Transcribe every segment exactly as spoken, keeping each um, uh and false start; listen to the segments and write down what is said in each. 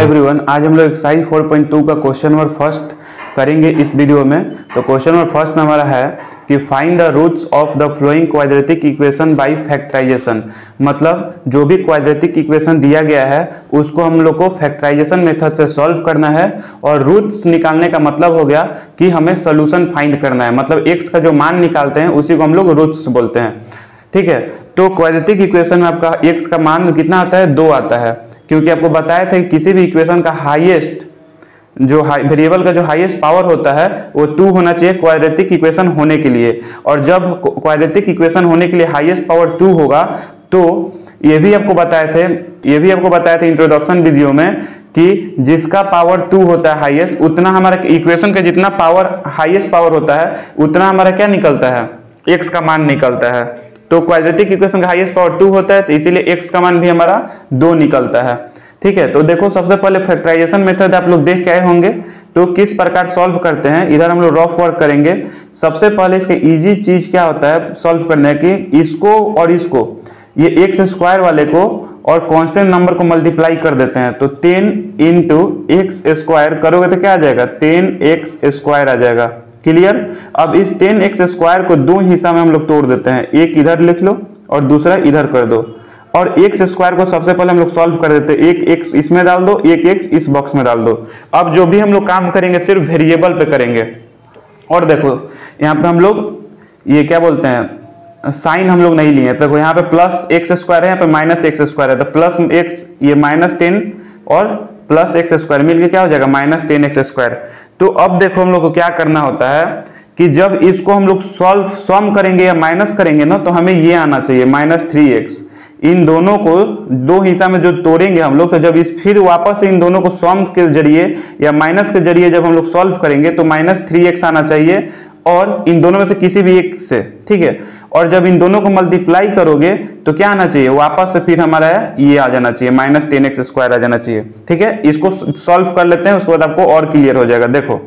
Everyone, आज हम लोग एक्सरसाइज फोर पॉइंट टू का क्वेश्चन नंबर फर्स्ट करेंगे इस वीडियो में। तो क्वेश्चन नंबर फर्स्ट में हमारा है कि find the roots of the following quadratic equation by factorisation. मतलब जो भी क्वाड्रेटिक इक्वेशन दिया गया है उसको हम लोग को फैक्टराइजेशन मेथड से सॉल्व करना है, और रूट्स निकालने का मतलब हो गया कि हमें सोल्यूशन फाइंड करना है। मतलब एक्स का जो मान निकालते हैं उसी को हम लोग रूट्स बोलते हैं। ठीक है, तो क्वाड्रेटिक इक्वेशन में आपका x का मान कितना आता है, दो आता है, क्योंकि आपको बताया था कि किसी भी इक्वेशन का हाईएस्ट जो वेरिएबल का जो हाईएस्ट पावर होता है वो टू होना चाहिए क्वाड्रेटिक इक्वेशन होने के लिए। और जब क्वाड्रेटिक इक्वेशन होने के लिए हाईएस्ट पावर टू होगा तो ये भी आपको बताए थे ये भी आपको बताया था इंट्रोडक्शन वीडियो में कि जिसका पावर टू होता है हाईएस्ट, उतना हमारा इक्वेशन का जितना पावर हाईएस्ट पावर होता है उतना हमारा क्या निकलता है, x का मान निकलता है। तो क्वाड्रेटिक इक्वेशन का हाईएस्ट पावर टू होता है, तो इसीलिए x का मान भी हमारा दो निकलता है। ठीक है, तो देखो सबसे पहले फैक्टराइजेशन मेथड आप लोग देख के आए होंगे, तो किस प्रकार सॉल्व करते हैं इधर हम लोग रफ वर्क करेंगे। सबसे पहले इसके इजी चीज क्या होता है सॉल्व करने की, इसको और इसको ये एक्स स्क्वायर वाले को और कांस्टेंट नंबर को मल्टीप्लाई कर देते हैं। तो टेन इंटू एक्स स्क्वायर करोगे तो क्या आ जाएगा, टेन एक्स स्क्वायर आ जाएगा। क्लियर। अब इस टेन एक्स स्क्वायर को दो हिस्सा में हम लोग तोड़ देते हैं, एक इधर लिख लो और दूसरा इधर कर दो। और एक्स स्क्वायर को सबसे पहले हम लोग सॉल्व कर देते हैं, एक एक्स इसमें डाल दो, एक एक्स इस बॉक्स में डाल दो। अब जो भी हम लोग काम करेंगे सिर्फ वेरिएबल पे करेंगे। और देखो यहाँ पे हम लोग ये क्या बोलते हैं, साइन हम लोग नहीं लिए। तो देखो यहाँ पे प्लस एक्स स्क्वायर है, यहाँ पे माइनस एक्स स्क्वायर है, तो प्लस एक्स ये माइनस टेन और प्लस एक्स स्क्वायर मिलके क्या हो जाएगा, माइनस टेन एक्स स्क्वायर। तो अब देखो हम लोग को क्या करना होता है कि जब इसको हम लोग सॉल्व सम करेंगे या माइनस करेंगे ना, तो हमें ये आना चाहिए माइनस थ्री एक्स। इन दोनों को दो हिस्सा में जो तोड़ेंगे हम लोग, तो जब इस फिर वापस इन दोनों को सम के जरिए या माइनस के जरिए जब हम लोग सॉल्व करेंगे तो माइनस थ्री एक्स आना चाहिए, और इन दोनों में से किसी भी एक से। ठीक है, और जब इन दोनों को मल्टीप्लाई करोगे तो क्या आना चाहिए, वापस से फिर हमारा ये आ जाना चाहिए, माइनस टेन एक्स स्क्वायर आ जाना चाहिए। ठीक है, इसको सॉल्व कर लेते हैं, उसके बाद आपको और क्लियर हो जाएगा। देखो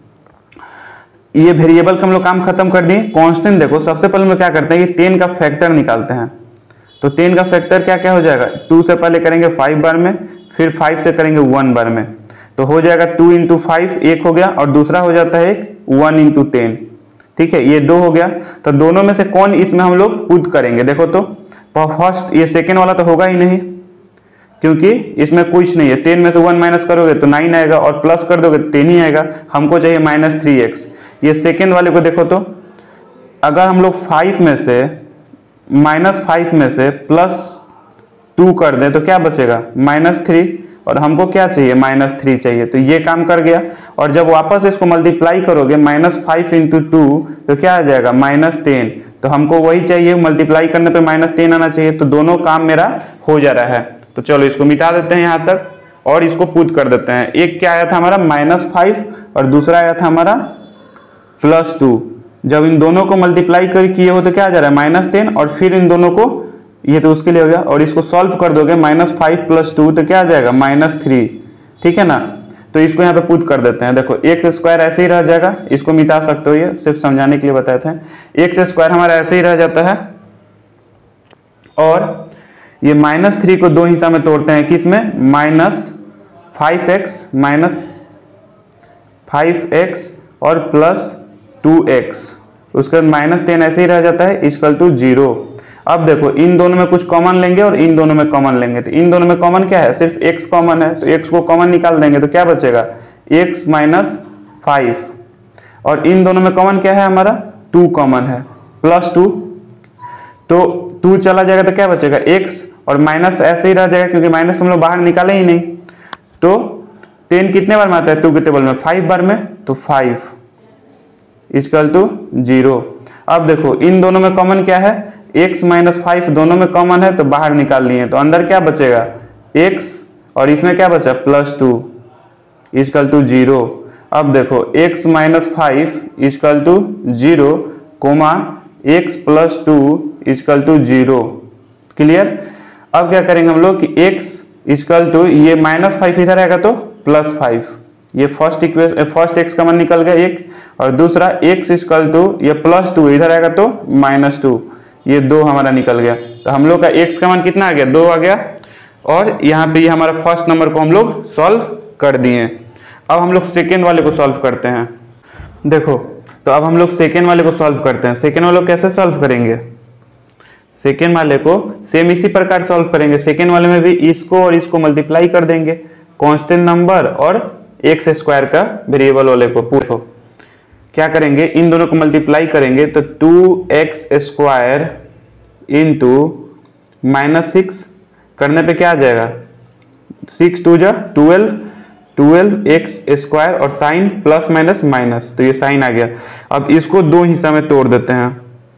ये वेरिएबल का हम लोग काम खत्म कर दिए। कांस्टेंट देखो सबसे पहले हम क्या करते हैं कि टेन का फैक्टर निकालते हैं। तो टेन का फैक्टर क्या क्या हो जाएगा, टू से पहले करेंगे फाइव बार में, फिर फाइव से करेंगे वन बार में, तो हो जाएगा टू इंटू फाइव एक हो गया, और दूसरा हो जाता है एक वन इंटू टेन। ठीक है, ये दो हो गया। तो दोनों में से कौन इसमें हम लोग पुट करेंगे, देखो तो फर्स्ट ये सेकेंड वाला तो होगा ही नहीं, क्योंकि इसमें कुछ नहीं है। टेन में से वन माइनस करोगे तो नाइन आएगा, और प्लस कर दोगे टेन ही आएगा। हमको चाहिए माइनस थ्री एक्स। ये सेकेंड वाले को देखो तो अगर हम लोग फाइव में से माइनस फाइव में से प्लस टू कर दें तो क्या बचेगा, माइनस थ्री, और हमको क्या चाहिए, माइनस थ्री चाहिए। तो ये काम कर गया। और जब वापस इसको मल्टीप्लाई करोगे माइनस फाइव इंटू टू तो क्या आ जाएगा, माइनस टेन। तो हमको वही चाहिए, मल्टीप्लाई करने पे माइनस टेन आना चाहिए। तो दोनों काम मेरा हो जा रहा है। तो चलो इसको मिटा देते हैं यहाँ तक और इसको पुट कर देते हैं। एक क्या आया था हमारा माइनस फाइव और दूसरा आया था हमारा प्लस टू। जब इन दोनों को मल्टीप्लाई कर किए हो तो क्या आ जा रहा है, माइनस टेन, और फिर इन दोनों को ये तो उसके लिए हो गया, और इसको सॉल्व कर दोगे माइनस फाइव प्लस टू तो क्या आ जाएगा, माइनस थ्री। ठीक है ना, तो इसको यहाँ पे पुट कर देते हैं। देखो एक्स स्क्वायर ऐसे ही रह जाएगा, इसको मिटा सकते हो, ये सिर्फ समझाने के लिए बताए थे। एक्स स्क्वायर हमारा ऐसे ही रह जाता है, और ये माइनस थ्री को दो हिस्सा में तोड़ते हैं, किसमें, minus five x minus five x और प्लस टू एक्स। उसके बाद माइनस टेन ऐसे ही रह जाता है, इक्वल टू जीरो। अब देखो इन दोनों में कुछ कॉमन लेंगे और इन दोनों में कॉमन लेंगे, तो इन दोनों में कॉमन क्या है, सिर्फ x कॉमन है, तो x को कॉमन निकाल देंगे तो क्या बचेगा, x माइनस फाइव। और इन दोनों में कॉमन क्या है हमारा, टू कॉमन है, प्लस टू। तो टू चला जाएगा तो क्या बचेगा, x, और माइनस ऐसे ही रह जाएगा क्योंकि माइनस हम लोग बाहर निकाले ही नहीं। तो टेन कितने बार में आता है टू के टेबल में, फाइव बार में, तो फाइव इक्वल टू जीरो। अब देखो इन दोनों में कॉमन क्या है, x माइनस फाइव दोनों में कॉमन है तो बाहर निकाल लिए, तो अंदर क्या बचेगा, x, और इसमें क्या बचा, plus two equal to zero. अब देखो x minus five equal to zero, comma x plus two equal to zero. Clear. अब क्या करेंगे हम लोग कि x इक्वल टू ये माइनस फाइव इधर आएगा तो प्लस फाइव, ये first equation first x common निकल गया एक, और दूसरा x इक्वल टू ये प्लस टू इधर आएगा तो माइनस टू, ये दो हमारा निकल गया। तो हम लोग का x का मान कितना आ गया, दो आ गया। और यहाँ पे ये हमारा फर्स्ट नंबर को हम लोग सॉल्व कर दिए। अब हम लोग सेकेंड वाले को सॉल्व करते हैं। देखो तो अब हम लोग सेकेंड वाले को सॉल्व करते हैं। सेकेंड वाले को कैसे सॉल्व करेंगे? सेकेंड वाले को सेम इसी प्रकार सॉल्व करेंगे। सेकेंड वाले में भी इसको और इसको मल्टीप्लाई कर देंगे, कांस्टेंट नंबर और एक्स स्क्वायर का वेरिएबल वाले को पूरा क्या करेंगे, इन दोनों को मल्टीप्लाई करेंगे तो two x square into minus six करने पे क्या आ जाएगा, सिक्स टू जा ट्वेल्व, ट्वेल्व एक्स स्क्वायर और साइन प्लस माइनस माइनस, तो ये साइन आ गया। अब इसको दो हिस्सा में तोड़ देते हैं।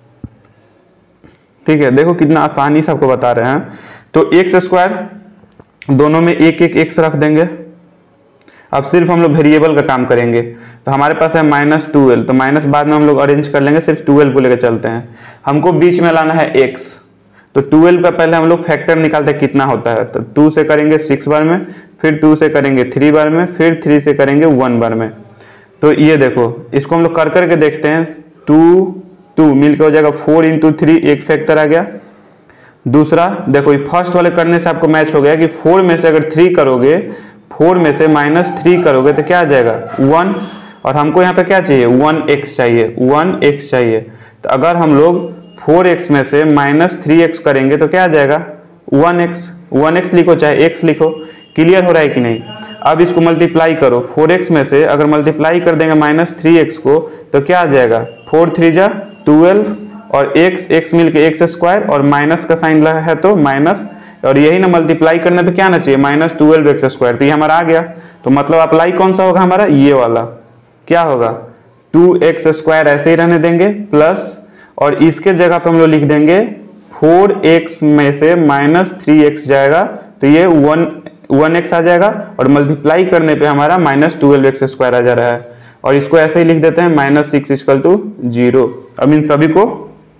ठीक है, देखो कितना आसानी से आपको बता रहे हैं। तो एक्स स्क्वायर दोनों में एक एक एक्स रख देंगे। अब सिर्फ हम लोग वेरिएबल का काम करेंगे। तो हमारे पास है माइनस ट्वेल्व, तो माइनस बाद में हम लोग अरेंज कर लेंगे, सिर्फ ट्वेल्व को लेकर चलते हैं। हमको बीच में लाना है एक्स, तो ट्वेल्व का पहले हम लोग फैक्टर निकालते हैं कितना होता है। तो टू से करेंगे सिक्स बार में, फिर टू से करेंगे थ्री बार में, फिर थ्री से करेंगे वन बार में। तो ये देखो इसको हम लोग कर करके देखते हैं। टू टू मिलकर हो जाएगा फोर इंटू थ्री, एक फैक्टर आ गया। दूसरा देखो ये फर्स्ट वाले करने से आपको मैच हो गया कि फोर में से अगर थ्री करोगे, फोर में से माइनस थ्री करोगे तो क्या आ जाएगा वन, और हमको यहाँ पे क्या चाहिए वन एक्स चाहिए, वन एक्स चाहिए। तो अगर हम लोग फोर एक्स में से माइनस थ्री एक्स करेंगे तो क्या आ जाएगा वन एक्स, वन एक्स लिखो चाहे एक्स लिखो। क्लियर हो रहा है कि नहीं? अब इसको मल्टीप्लाई करो, फोर एक्स में से अगर मल्टीप्लाई कर देंगे माइनस थ्री एक्स को तो क्या आ जाएगा, फोर थ्री जा ट्वेल्व और एक्स एक्स मिलके एक्स स्क्वायर और माइनस का साइन लगा है तो माइनस, और यही ना मल्टीप्लाई करने पे क्या आना चाहिए माइनस ट्वेल्व एक्स स्क्वायर, तो ये हमारा आ गया। तो मतलब अप्लाई कौन सा होगा हमारा, ये वाला क्या होगा, टू एक्स स्क्वायर ऐसे ही रहने देंगे प्लस, और इसके जगह पे हम लोग लिख देंगे फोर एक्स में से माइनस थ्री एक्स जाएगा तो ये वन वन एक्स आ जाएगा, और मल्टीप्लाई करने पे हमारा माइनस ट्वेल्व एक्स स्क्वायर आ जा रहा है। और इसको ऐसे ही लिख देते हैं minus six equal to zero. अब इन सभी को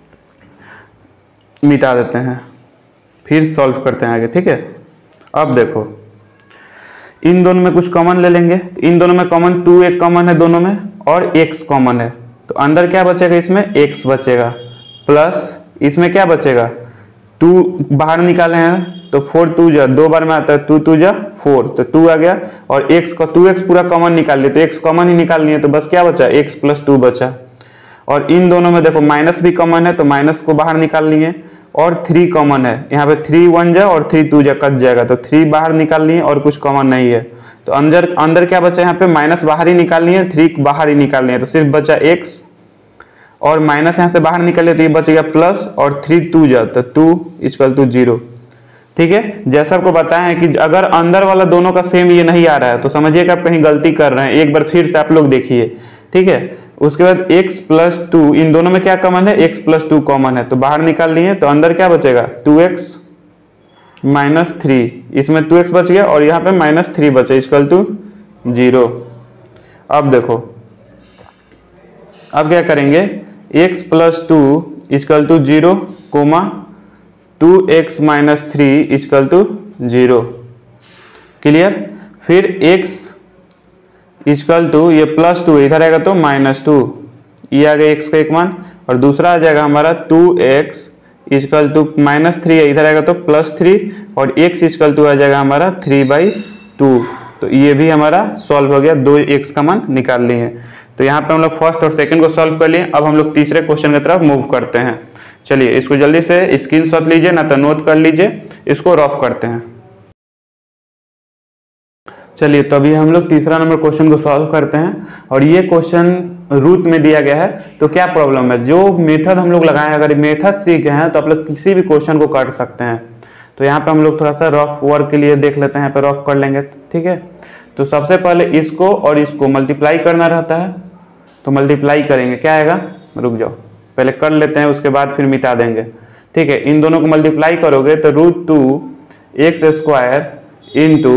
मिटा देते हैं, फिर सॉल्व करते हैं आगे। ठीक है, अब देखो इन दोनों में कुछ कॉमन ले लेंगे। तो इन दोनों में कॉमन टू एक कॉमन है दोनों में, और x कॉमन है, तो अंदर क्या बचेगा, इसमें x बचेगा, प्लस इसमें क्या बचेगा, टू बाहर निकाले हैं तो फोर टू जा दो बार में आता है, टू टू जा फोर, तो टू आ गया, और x का टू एक्स पूरा कॉमन निकाल लिए, तो x कॉमन ही निकालनी है, तो बस क्या बचा x प्लस टू बचा। और इन दोनों में देखो माइनस भी कॉमन है तो माइनस को बाहर निकाल लिए, और थ्री कॉमन है, यहाँ पे थ्री वन जा और थ्री टू जा कट जाएगा, तो थ्री बाहर निकाल लिए और कुछ कॉमन नहीं है। तो अंदर अंदर क्या बचा, यहाँ पे माइनस बाहर ही निकालनी है, थ्री बाहर ही निकालनी है, तो सिर्फ बचा एक्स, और माइनस यहाँ से बाहर निकले तो ये बच गया प्लस, और थ्री टू जा तो टू इक्वल टू जीरो। ठीक है, जैसा आपको बताया है कि अगर अंदर वाला दोनों का सेम ये नहीं आ रहा है तो समझिए कि आप कहीं गलती कर रहे हैं। एक बार फिर से आप लोग देखिए। ठीक है, उसके बाद x प्लस टू, इन दोनों में क्या कॉमन है, x प्लस टू कॉमन है, तो बाहर निकाल लिए, तो अंदर क्या बचेगा टू एक्स माइनस थ्री, इसमें टू एक्स बच गया और यहाँ पे माइनस थ्री बचे इक्वल टू जीरो। अब देखो अब क्या करेंगे, x plus two equal to zero comma two x minus three equal to zero. Clear? फिर x इक्वल टू ये प्लस टू इधर आएगा तो माइनस टू, ये आ गया x का एक मान, और दूसरा आ जाएगा हमारा two x equal to minus three, इधर आएगा तो प्लस थ्री, और x इक्वल टू आ जाएगा हमारा थ्री बाई टू। तो ये भी हमारा सॉल्व हो गया, दो x का मान निकाल लिए हैं। तो यहाँ पे हम लोग फर्स्ट और सेकंड को सॉल्व कर लिए। अब हम लोग तीसरे क्वेश्चन की तरफ मूव करते हैं। चलिए इसको जल्दी से स्क्रीनशॉट लीजिए, ना तो नोट कर लीजिए, इसको रफ करते हैं। चलिए तो अभी हम लोग तीसरा नंबर क्वेश्चन को सॉल्व करते हैं, और ये क्वेश्चन रूट में दिया गया है। तो क्या प्रॉब्लम है, जो मेथड हम लोग लगाए, अगर मेथड सीख गए हैं तो आप लोग किसी भी क्वेश्चन को कर सकते हैं। तो यहाँ पे हम लोग थोड़ा सा रफ वर्क के लिए देख लेते हैं, यहाँ पे रफ कर लेंगे। ठीक है, तो सबसे पहले इसको और इसको मल्टीप्लाई करना रहता है, तो मल्टीप्लाई करेंगे, क्या आएगा, रुक जाओ पहले कर लेते हैं, उसके बाद फिर मिटा देंगे। ठीक है, इन दोनों को मल्टीप्लाई करोगे तो root two x square into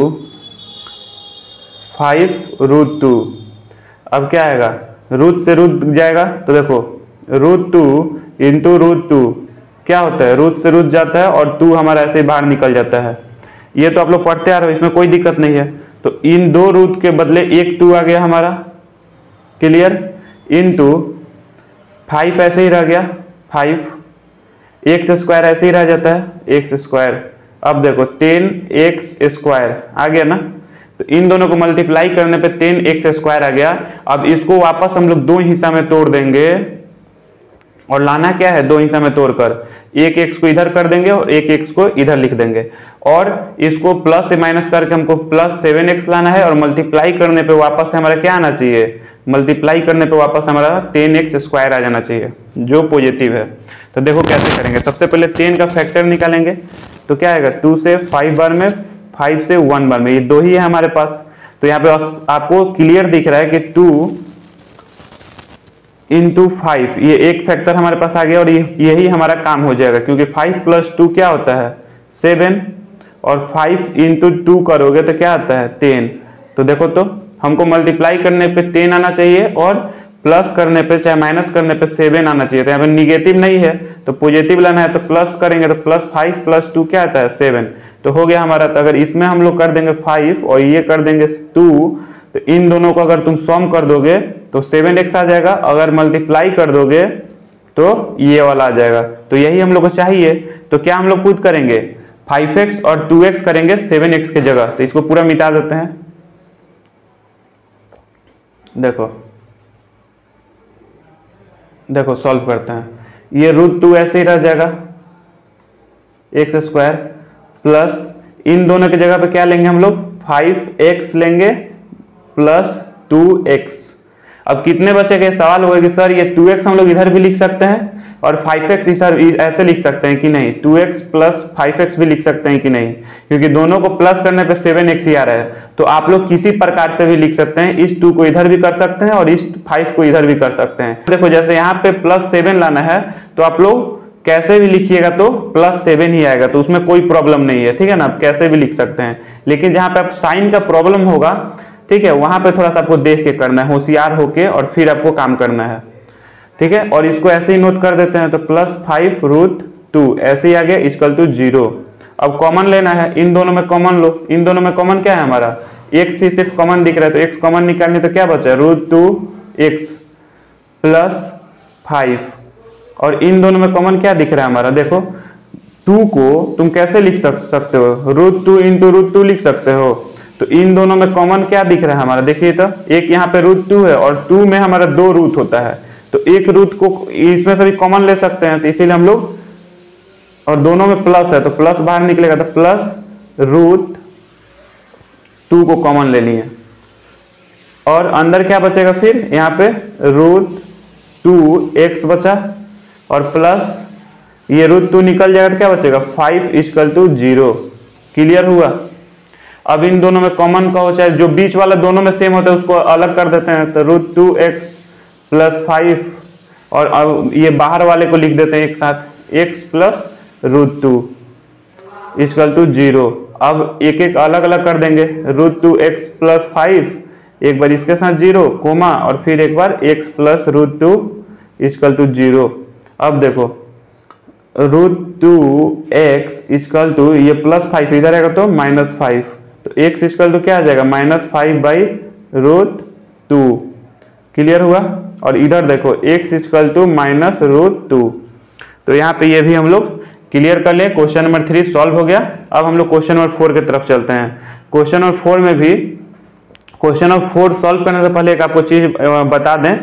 five root two. अब क्या आएगा, रूट से रूट जाएगा, तो देखो root two into root two क्या होता है, रूट से रूट जाता है और टू हमारा ऐसे ही बाहर निकल जाता है। ये तो आप लोग पढ़ते आ रहे हो, इसमें कोई दिक्कत नहीं है। तो इन दो रूट के बदले एक टू आ गया हमारा, क्लियर, इंटू फाइव ऐसे ही रह गया, फाइव एक्स स्क्वायर ऐसे ही रह जाता है, एक्स स्क्वायर अब देखो टेन एक्स स्क्वायर आ गया ना, तो इन दोनों को मल्टीप्लाई करने पे टेन एक्स स्क्वायर आ गया। अब इसको वापस हम लोग दो हिस्सा में तोड़ देंगे और लाना क्या है, दो हिस्सा में तोड़कर एक एक्स को इधर कर देंगे और एक एक्स को इधर लिख देंगे, और इसको प्लस से माइनस करके हमको प्लस सेवन एक्स लाना है, और मल्टीप्लाई करने पे वापस से हमारा क्या आना चाहिए, मल्टीप्लाई करने पे वापस हमारा टेन एक्स स्क्वायर आ जाना चाहिए जो पॉजिटिव है। तो देखो कैसे करेंगे, सबसे पहले टेन का फैक्टर निकालेंगे, तो क्या आएगा, टू से फाइव बार में, फाइव से वन बार में, ये दो ही है हमारे पास। तो यहाँ पे आपको क्लियर दिख रहा है कि टू इंटू फाइव, ये एक फैक्टर हमारे पास आ गया और ये यही हमारा काम हो जाएगा, क्योंकि फाइव प्लस टू क्या होता है सेवन, और फाइव इंटू टू करोगे तो क्या आता है टेन। तो देखो तो हमको मल्टीप्लाई करने पे टेन आना चाहिए और प्लस करने पे चाहे माइनस करने पे सेवन आना चाहिए। तो यहाँ पे निगेटिव नहीं है तो पॉजिटिव लाना है, तो प्लस करेंगे तो प्लस फाइव प्लस टू क्या आता है सेवन, तो हो गया हमारा। तो अगर इसमें हम लोग कर देंगे फाइव और ये कर देंगे टू, तो इन दोनों को अगर तुम सॉम कर दोगे तो सेवन एक्स आ जाएगा, अगर मल्टीप्लाई कर दोगे तो ये वाला आ जाएगा। तो यही हम लोग को चाहिए, तो क्या हम लोग पुट करेंगे फाइव एक्स और टू एक्स करेंगे सेवन एक्स के जगह, तो इसको पूरा मिटा देते हैं। देखो देखो सॉल्व करते हैं, ये रूट टू ऐसे ही रह जाएगा एक्स स्क्वायर, प्लस इन दोनों की जगह पे क्या लेंगे हम लोग, फाइव एक्स लेंगे प्लस टू एक्स। अब कितने बचेंगे, सवाल होगा कि सर ये टू एक्स हम लोग इधर भी लिख सकते हैं और फाइव एक्स इधर ऐसे लिख सकते हैं कि नहीं, two x plus five x भी लिख सकते हैं कि नहीं, क्योंकि दोनों को प्लस करने पे सेवन एक्स ही आ रहा है। तो आप लोग किसी प्रकार से भी लिख सकते हैं, इस टू को इधर भी कर सकते हैं और इस फाइव को इधर भी कर सकते हैं। देखो जैसे यहाँ पे प्लस सेवन लाना है तो आप लोग कैसे भी लिखिएगा तो प्लस सेवन ही आएगा, तो उसमें कोई प्रॉब्लम नहीं है, ठीक है ना, आप कैसे भी लिख सकते हैं। लेकिन जहाँ पे आप साइन का प्रॉब्लम होगा, ठीक है, वहां पे थोड़ा सा आपको देख के करना है, होशियार होके, और फिर आपको काम करना है, ठीक है। और इसको ऐसे ही नोट कर देते हैं, तो प्लस फाइव रूट टू ऐसे ही आ गया इक्वल टू जीरो। अब कॉमन लेना है, इन दोनों में कॉमन लो, इन दोनों में कॉमन क्या है हमारा, एक्स ही सिर्फ कॉमन दिख रहा है, तो एक्स कॉमन निकालने तो क्या बचा, root two x plus five, और इन दोनों में कॉमन क्या दिख रहा है हमारा, देखो टू को तुम कैसे लिख सकते हो, root two into root two लिख सकते हो। तो इन दोनों में कॉमन क्या दिख रहा है हमारा, देखिए तो एक यहाँ पे रूट टू है और टू में हमारा दो रूट होता है, तो एक रूट को इसमें से भी कॉमन ले सकते हैं, तो इसीलिए हम लोग, और दोनों में प्लस है तो प्लस बाहर निकलेगा, तो प्लस रूट टू को कॉमन ले लिए, और अंदर क्या बचेगा फिर यहाँ पे रूट टू एक्स बचा, और प्लस ये रूट टू निकल जाएगा तो क्या बचेगा five equal to zero. Clear हुआ। अब इन दोनों में कॉमन का हो, चाहे जो बीच वाला दोनों में सेम होता है उसको अलग कर देते हैं, तो root two x plus five, और अब ये बाहर वाले को लिख देते हैं एक साथ, x plus root two equal to zero. अब एक एक अलग अलग कर देंगे, root two x plus five, एक बार इसके साथ जीरो कोमा, और फिर एक बार x plus root two equal to zero. अब देखो root two x equal to, ये प्लस फाइव इधर आएगा तो माइनस फाइव, तो एक्स इक्वल टू क्या आ जाएगा minus five by root two. Clear हुआ। और इधर देखो x equal to minus root two, तो यहाँ पे ये भी हम लोग क्लियर कर ले। क्वेश्चन नंबर थ्री सॉल्व हो गया। अब हम लोग क्वेश्चन नंबर फोर की तरफ चलते हैं। क्वेश्चन नंबर फोर में भी, क्वेश्चन नंबर फोर सॉल्व करने से पहले एक आपको चीज बता दें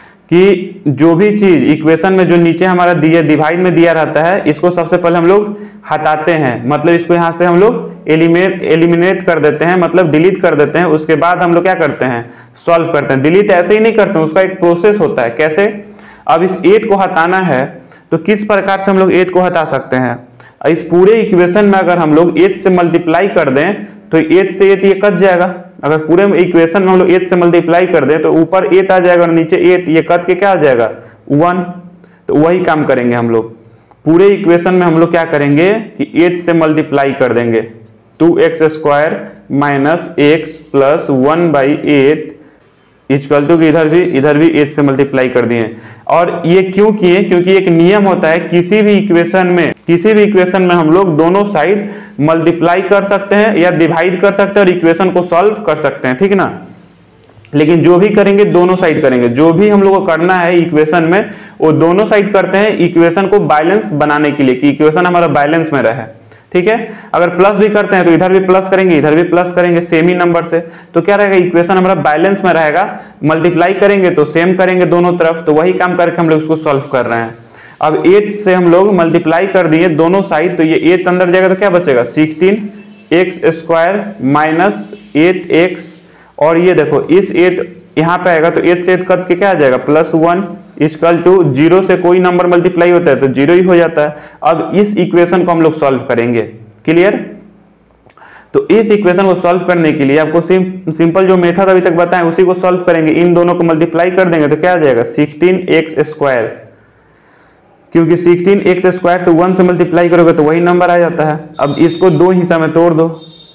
कि जो भी चीज इक्वेशन में जो नीचे हमारा दिया डिवाइड में दिया रहता है, इसको सबसे पहले हम लोग हटाते हैं, मतलब इसको यहाँ से हम लोग एलिमिनेट एलिमिनेट कर देते हैं, मतलब डिलीट कर देते हैं। उसके बाद हम लोग क्या करते हैं, सॉल्व करते हैं। डिलीट ऐसे ही नहीं करते हैं, उसका एक प्रोसेस होता है। कैसे, अब इस एट को हटाना है तो किस प्रकार से हम लोग एट को हटा सकते हैं। इस पूरे इक्वेशन में अगर हम लोग एट से मल्टीप्लाई कर दें तो एट से एट ये कट जाएगा। अगर पूरे इक्वेशन में हम लोग एट से मल्टीप्लाई कर दें तो ऊपर एट आ जाएगा और नीचे एट, ये कट के क्या आ जाएगा वन। तो वही काम करेंगे हम लोग। पूरे इक्वेशन में हम लोग क्या करेंगे कि एट से मल्टीप्लाई कर देंगे, two x square minus x plus one by eight equal to, इधर भी इधर भी एट से मल्टीप्लाई कर दिए। और ये क्यों किए, क्योंकि एक नियम होता है किसी भी इक्वेशन में किसी भी इक्वेशन में हम लोग दोनों साइड मल्टीप्लाई कर सकते हैं या डिवाइड कर सकते हैं और इक्वेशन को सॉल्व कर सकते हैं, ठीक ना। लेकिन जो भी करेंगे दोनों साइड करेंगे, जो भी हम लोग को करना है इक्वेशन में वो दोनों साइड करते हैं इक्वेशन को बैलेंस बनाने के लिए, कि इक्वेशन हमारा बैलेंस में रहे, ठीक है। अगर प्लस भी करते हैं तो इधर भी प्लस करेंगे, इधर भी प्लस करेंगे सेम ही नंबर से, तो क्या रहेगा, इक्वेशन हमारा बैलेंस में रहेगा। मल्टीप्लाई करेंगे तो सेम करेंगे दोनों तरफ, तो वही काम करके हम लोग इसको सॉल्व कर रहे हैं। अब एट से हम लोग मल्टीप्लाई कर दिए दोनों साइड, तो ये एट अंदर जाएगा तो क्या बचेगा, sixteen x square minus eight x, और ये देखो इस एट यहाँ पे आएगा तो एट से एट कट के क्या आ जाएगा, plus one equal to zero से कोई नंबर मल्टीप्लाई होता है तो जीरो ही हो जाता है। अब इस इक्वेशन को हम लोग सॉल्व करेंगे, क्लियर। तो इस इक्वेशन को सॉल्व करने के लिए आपको सिं, सिंपल जो मेथड अभी तक बताएं उसी को सॉल्व करेंगे। इन दोनों को मल्टीप्लाई कर देंगे तो क्या आ जाएगा, सिक्सटीन एक्स स्क्वायर, क्योंकि सिक्सटीन एक्स स्क्वायर से वन से मल्टीप्लाई करोगे तो वही नंबर आ जाता है। अब इसको दो हिस्सा में तोड़ दो,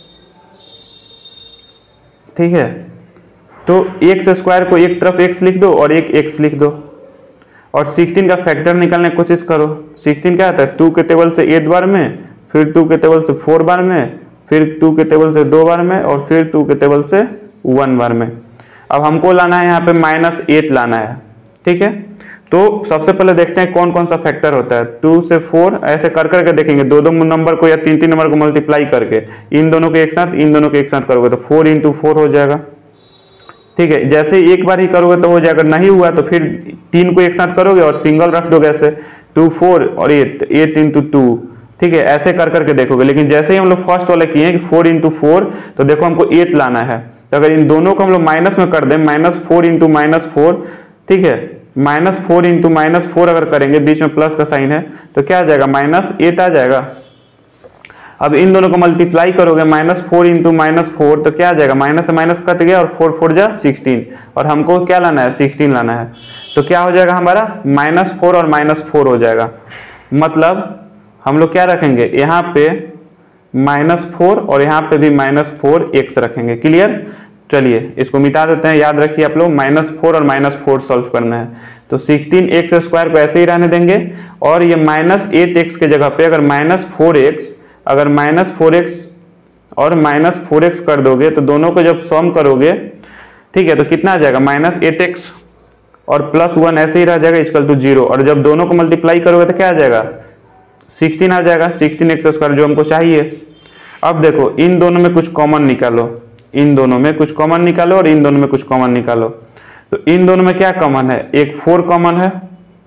ठीक है, तो एक्स स्क्वायर को एक तरफ एक्स लिख दो और एक एक्स लिख दो, और सिक्सटीन का फैक्टर निकालने की कोशिश करो। सिक्सटीन क्या आता है, टू के टेबल से एट बार में, फिर टू के टेबल से फोर बार में, फिर टू के टेबल से दो बार में, और फिर टू के टेबल से वन बार में। अब हमको लाना है यहाँ पे माइनस एट लाना है, ठीक है। तो सबसे पहले देखते हैं कौन कौन सा फैक्टर होता है। टू से फोर ऐसे कर करके देखेंगे, दो दो नंबर को या तीन तीन नंबर को मल्टीप्लाई करके, इन दोनों के एक साथ इन दोनों के एक साथ करोगे तो फोर इंटू फोर हो जाएगा, ठीक है। जैसे एक बार ही करोगे तो हो जाएगा, नहीं हुआ तो फिर तीन को एक साथ करोगे और सिंगल रख दोगे, ऐसे टू फोर और एट, एट इंटू टू, ठीक है, ऐसे कर करके देखोगे। लेकिन जैसे ही हम लोग फर्स्ट वाले किए कि फोर इंटू फोर, तो देखो हमको एट लाना है, तो अगर इन दोनों को हम लोग माइनस में कर दें, minus four into minus four, ठीक है, minus four into minus four अगर करेंगे, बीच में प्लस का साइन है, तो क्या आ जाएगा, माइनस एट आ जाएगा। अब इन दोनों को मल्टीप्लाई करोगे, minus four into minus four, तो क्या आ जाएगा, माइनस से माइनस कट गया और फोर फोर जा सिक्सटीन, और हमको क्या लाना है, सिक्सटीन लाना है। तो क्या हो जाएगा हमारा, माइनस फोर और माइनस फोर हो जाएगा। मतलब हम लोग क्या रखेंगे, यहाँ पे माइनस फोर और यहाँ पे भी माइनस फोर एक्स रखेंगे, क्लियर। चलिए इसको मिटा देते हैं, याद रखिए आप लोग, माइनस फोर और माइनस फोर सॉल्व करना है। तो सिक्सटीन एक्स स्क्वायर को ऐसे ही रहने देंगे, और ये माइनस एट एक्स के जगह पे अगर माइनस फोर एक्स अगर माइनस फोर एक्स और माइनस फोर एक्स कर दोगे, तो दोनों को जब सम करोगे, ठीक है, तो कितना आ जाएगा, माइनस एट एक्स और प्लस वन ऐसे ही रह जाएगा इक्वल टू जीरो, और जब दोनों को मल्टीप्लाई करोगे तो क्या आ जाएगा, सिक्सटीन आ जाएगा, सिक्सटीन एक्स स्क्वायर जो हमको चाहिए। अब देखो इन दोनों में कुछ कॉमन निकालो, इन दोनों में कुछ कॉमन निकालो और इन दोनों में कुछ कॉमन निकालो। तो इन दोनों में क्या कॉमन है, एक फोर कॉमन है,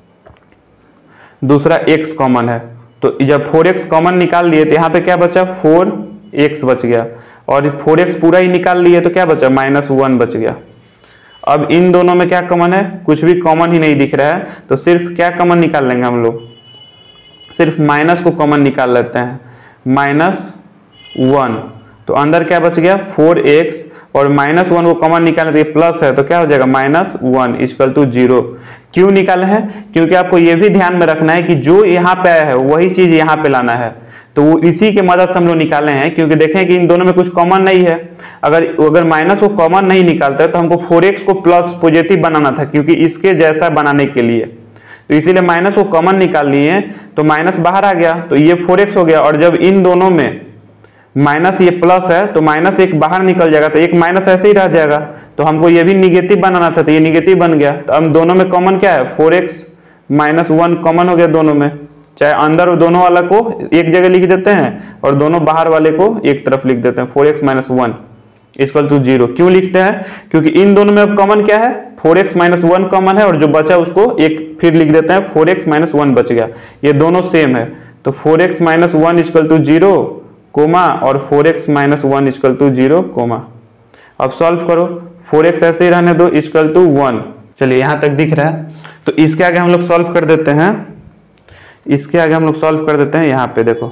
दूसरा एक्स कॉमन है। तो जब फोर एक्स कॉमन निकाल लिए तो यहाँ पे क्या बचा, फोर एक्स बच गया, और फोर एक्स पूरा ही निकाल लिए तो क्या बचा, माइनस वन बच गया। अब इन दोनों में क्या कॉमन है, कुछ भी कॉमन ही नहीं दिख रहा है, तो सिर्फ क्या कॉमन निकाल लेंगे हम लोग, सिर्फ माइनस को कॉमन निकाल लेते हैं, माइनस वन। तो अंदर क्या बच गया, फोर एक्स, और माइनस वन को कॉमन निकालने तो प्लस है, तो क्या हो जाएगा, minus one equal to zero. क्यों निकाले हैं, क्योंकि आपको ये भी ध्यान में रखना है कि जो यहाँ पे आया है वही चीज यहाँ पे लाना है, तो वो इसी के मदद से हम लोग निकाले हैं। क्योंकि देखें कि इन दोनों में कुछ कॉमन नहीं है, अगर अगर माइनस को कॉमन नहीं निकालता है तो हमको फोर एक्स को प्लस पॉजिटिव बनाना था, क्योंकि इसके जैसा बनाने के लिए, तो इसीलिए माइनस को कॉमन निकाल लिए, तो माइनस बाहर आ गया, तो ये फोर एक्स हो गया। और जब इन दोनों में माइनस ये प्लस है तो माइनस एक बाहर निकल जाएगा, तो एक माइनस ऐसे ही रह जाएगा, तो हमको ये भी निगेटिव बनाना था, तो ये निगेटिव बन गया। तो अब दोनों में कॉमन क्या है, four x minus one common हो गया दोनों में, चाहे अंदर दोनों वाला को एक जगह लिख देते हैं और दोनों बाहर वाले को एक तरफ लिख देते हैं, four x minus one equal to zero. क्यों लिखते हैं, क्योंकि इन दोनों में अब कॉमन क्या है, four x minus one common है, और जो बचा उसको एक फिर लिख देते हैं, फोर एक्स माइनस वन बच गया, ये दोनों सेम है। तो four x minus one equal to zero comma, और four x minus one equal to zero comma. अब सॉल्व करो, फोर एक्स ऐसे ही रहने दो इक्वल टू वन। चलिए यहाँ तक दिख रहा है, तो इसके आगे हम लोग सॉल्व कर देते हैं, इसके आगे हम लोग सॉल्व कर देते हैं, यहाँ पे देखो,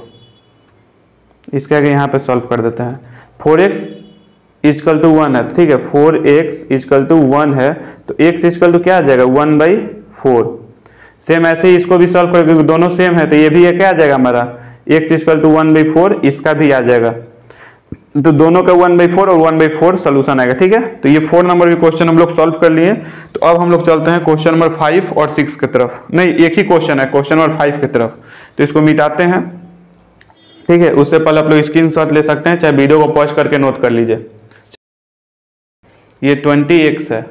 इसके आगे यहाँ पे सॉल्व कर देते हैं। Four x equal to one है, ठीक है, four x equal to one है, तो एक्स इक्वल टू क्या आ जाएगा, वन बाई फोर। सेम ऐसे ही इसको भी सॉल्व करेंगे, क्योंकि दोनों सेम है, तो ये भी क्या आ जाएगा हमारा, x equal to one by four, इसका भी आ जाएगा। तो दोनों का वन बाई फोर और वन बाई फोर सोल्यूशन आएगा, ठीक है। तो ये फोर नंबर भी क्वेश्चन हम लोग सॉल्व कर लिए। तो अब हम लोग चलते हैं क्वेश्चन नंबर फाइव और सिक्स की तरफ, नहीं एक ही क्वेश्चन है, क्वेश्चन नंबर फाइव की तरफ। तो इसको मिटाते हैं, ठीक है। उससे पहले आप लोग स्क्रीनशॉट ले सकते हैं, चाहे वीडियो को पॉज करके नोट कर लीजिए। ये ट्वेंटी एक्स है,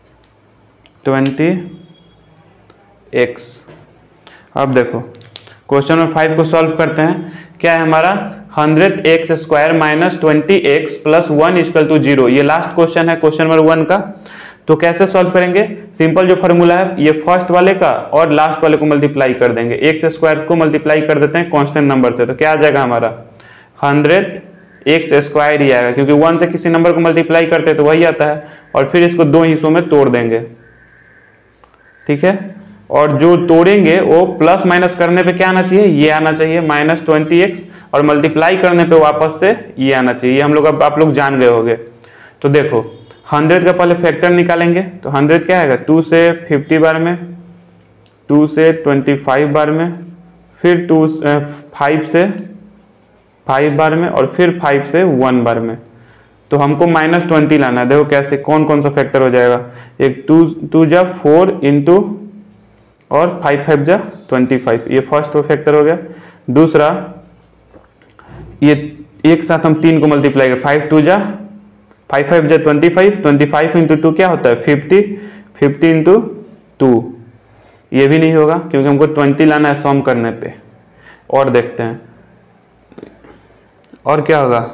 ट्वेंटी एक्स। अब देखो क्वेश्चन नंबर फाइव को सॉल्व करते हैं। क्या है हमारा, hundred x square minus twenty x plus one equal to zero. ये लास्ट क्वेश्चन है क्वेश्चन नंबर वन का। तो कैसे सॉल्व करेंगे, सिंपल जो फॉर्मूला है, ये फर्स्ट वाले का और लास्ट वाले को मल्टीप्लाई कर देंगे। एक्स स्क्वायर को मल्टीप्लाई कर देते हैं कांस्टेंट नंबर से, तो क्या आ जाएगा हमारा हंड्रेड एक्स स्क्वायर ही आएगा, क्योंकि वन से किसी नंबर को मल्टीप्लाई करते हैं तो वही आता है। और फिर इसको दो हिस्सों में तोड़ देंगे, ठीक है। और जो तोड़ेंगे वो प्लस माइनस करने पे क्या आना चाहिए, ये आना चाहिए माइनस ट्वेंटी एक्स, और मल्टीप्लाई करने पे वापस से ये आना चाहिए। ये हम लोग अब आप लोग जान गए होंगे। तो देखो हंड्रेड का पहले फैक्टर निकालेंगे, तो हंड्रेड क्या आएगा, टू से फिफ्टी बार में, टू से ट्वेंटी फाइव बार में, फिर टू फाइव से फाइव बार में, और फिर फाइव से वन बार में। तो हमको माइनस ट्वेंटी लाना है। देखो कैसे, कौन कौन सा फैक्टर हो जाएगा, एक टू टू जा फोर इंटू और फाइव फाइव जा ट्वेंटी फाइव, ये फर्स्ट फैक्टर हो गया। दूसरा ये एक साथ हम तीन को मल्टीप्लाई कर, फाइव टू जा फाइव फाइव जा twenty five, twenty five into two क्या होता है फिफ्टी, फिफ्टी इंटू टू, ये भी नहीं होगा क्योंकि हमको ट्वेंटी लाना है सॉम करने पे। और देखते हैं और क्या होगा,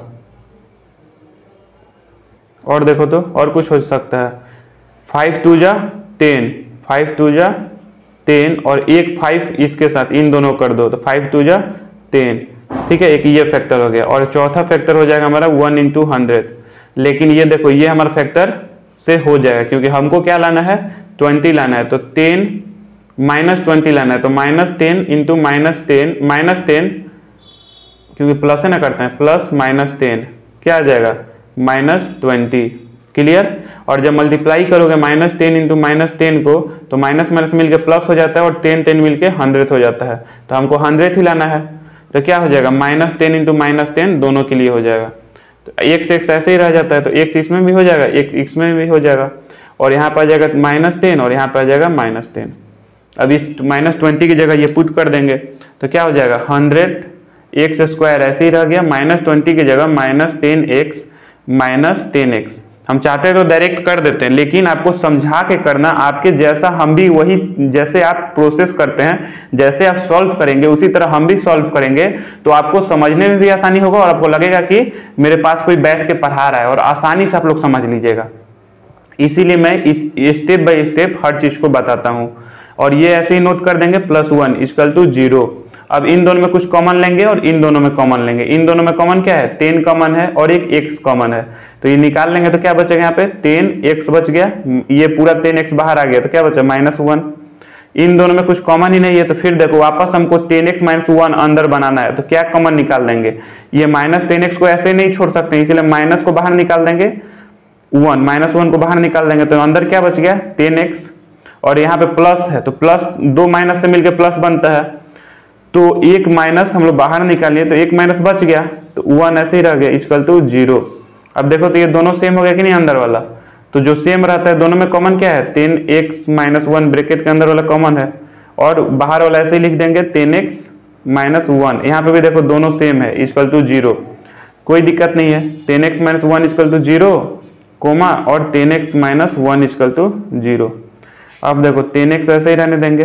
और देखो तो और कुछ हो सकता है, फाइव टू जा टेन, फाइव टू जा टेन, और एक फाइव इसके साथ इन दोनों कर दो तो फाइव टू जा टेन, ठीक है। एक ये फैक्टर हो गया। और चौथा फैक्टर हो जाएगा हमारा वन इंटू हंड्रेड। लेकिन ये देखो ये हमारा फैक्टर से हो जाएगा क्योंकि हमको क्या लाना है, ट्वेंटी लाना है। तो टेन माइनस ट्वेंटी लाना है, तो minus ten into minus ten, minus ten क्योंकि प्लस है ना करते हैं, प्लस माइनस टेन क्या आ जाएगा माइनस ट्वेंटी। क्लियर। और जब मल्टीप्लाई करोगे minus ten into minus ten को, तो माइनस माइनस मिलके प्लस हो जाता है और टेन टेन मिलके हंड्रेड हो जाता है। तो हमको हंड्रेड ही लाना है, तो क्या हो जाएगा minus ten into minus ten दोनों के लिए हो जाएगा। तो एक्स एक्स ऐसे ही रह जाता है, तो एक्स इसमें भी हो जाएगा, एक्स इसमें भी हो जाएगा, और यहाँ पर आ जाएगा माइनस टेन और यहाँ पर आ जाएगा माइनस टेन। अब इस माइनस ट्वेंटी की जगह ये पुट कर देंगे तो क्या हो जाएगा हंड्रेड एक्स स्क्वायर ऐसे ही रह गया, माइनस ट्वेंटी की जगह minus ten x minus ten x. हम चाहते हैं तो डायरेक्ट कर देते हैं, लेकिन आपको समझा के करना, आपके जैसा हम भी वही, जैसे आप प्रोसेस करते हैं, जैसे आप सॉल्व करेंगे उसी तरह हम भी सॉल्व करेंगे, तो आपको समझने में भी आसानी होगा और आपको लगेगा कि मेरे पास कोई बैठ के पढ़ा रहा है, और आसानी से आप लोग समझ लीजिएगा। इसीलिए मैं इस स्टेप बाय स्टेप हर चीज को बताता हूँ। और ये ऐसे ही नोट कर देंगे, plus one equal to zero. अब इन दोनों में कुछ कॉमन लेंगे और इन दोनों में कॉमन लेंगे। इन दोनों में कॉमन क्या है, टेन कॉमन है और एक एक्स कॉमन है, तो ये निकाल लेंगे तो क्या बचेगा यहाँ पे टेन एक्स बच गया, ये पूरा टेन एक्स बाहर आ गया, तो क्या बचा माइनस वन। इन दोनों में कुछ कॉमन ही नहीं है, तो फिर देखो वापस हमको टेन एक्स माइनस वन अंदर बनाना है, तो क्या कॉमन निकाल देंगे, ये माइनस टेन एक्स को ऐसे नहीं छोड़ सकते, इसलिए माइनस को बाहर निकाल देंगे, वन माइनस वन को बाहर निकाल देंगे, तो अंदर क्या बच गया टेन एक्स, और यहाँ पे प्लस है तो प्लस दो माइनस से मिलकर प्लस बनता है, तो एक माइनस हम लोग बाहर निकालिए तो एक माइनस बच गया, तो वन ऐसे ही रह गया इक्वल टू जीरो। अब देखो तो ये दोनों सेम हो गया कि नहीं अंदर वाला, तो जो सेम रहता है दोनों में कॉमन क्या है, ten x minus one bracket के अंदर वाला कॉमन है, और बाहर वाला ऐसे ही लिख देंगे टेन एक्स माइनस वन। यहाँ पे भी देखो दोनों सेम है इक्वल टू जीरो, कोई दिक्कत नहीं है, ten x minus one equal to zero comma और ten x minus one equal to zero. अब देखो टेन एक्स ऐसे ही रहने देंगे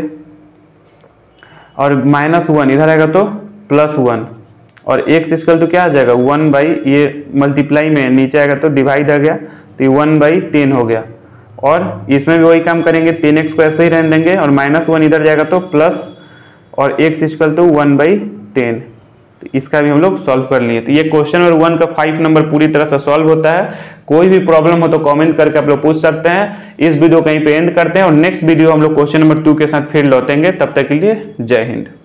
और माइनस वन इधर आएगा तो प्लस वन, और एक्स इक्वल टू क्या आ जाएगा वन बाई, ये मल्टीप्लाई में नीचे आएगा तो डिवाइड आ गया, तो ये वन बाई टेन हो गया। और इसमें भी वही काम करेंगे, टेन एक्स को ऐसे ही रहने देंगे और माइनस वन इधर जाएगा तो प्लस, और x equal to one by ten. तो इसका भी हम लोग सॉल्व कर लिए। तो ये क्वेश्चन नंबर वन का फाइव नंबर पूरी तरह से सॉल्व होता है। कोई भी प्रॉब्लम हो तो कमेंट करके आप लोग पूछ सकते हैं। इस वीडियो कहीं पे एंड करते हैं और नेक्स्ट वीडियो हम लोग क्वेश्चन नंबर टू के साथ फिर लौटेंगे। तब तक के लिए जय हिंद।